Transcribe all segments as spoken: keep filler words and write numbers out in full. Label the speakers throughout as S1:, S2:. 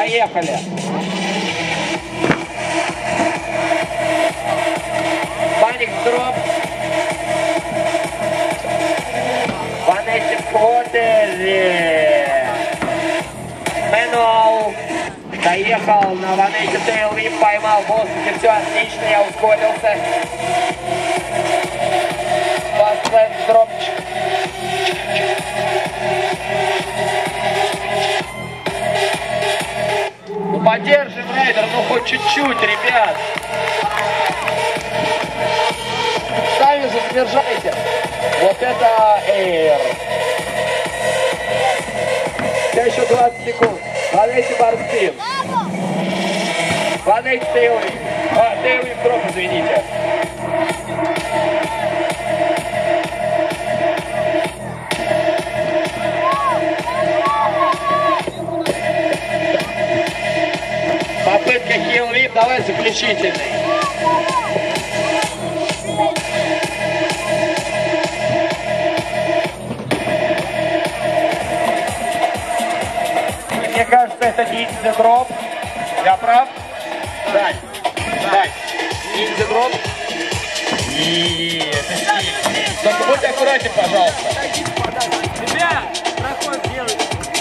S1: Поехали. Паник дроп. Ванесси Котели. Мануал. Доехал на Ванесси Тейлвип, поймал в воздухе. Все отлично, я ускорился. Фаст дропчик. Ну поддержим, райдер, ну хоть чуть-чуть, ребят. Сами задержайте. Вот это эйр. Еще двадцать секунд. Ванесси барспин. Ванесси Тейлвип. А, Тейлвип дроп, извините. Попытка хил-вип, давай заключительный. Мне кажется, это ниндзя дроп. Я прав? Дань. Дань. Ниндзя дроп. И это сильно. Только будь аккуратен, пожалуйста. Ребят, проход делайте.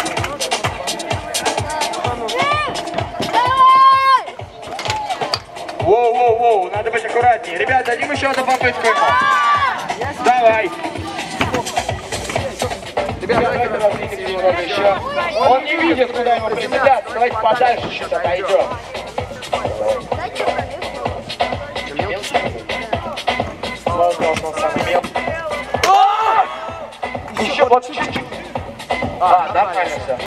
S1: Воу-воу-воу, надо быть аккуратнее. Ребят, дадим еще одну попытку ему. Давай. Ребят, давайте раздвинем немного еще. Он не видит, куда ему приземляться. Давайте подальше чуть отойдем. Еще вот чуть-чуть. А, да, правильно все.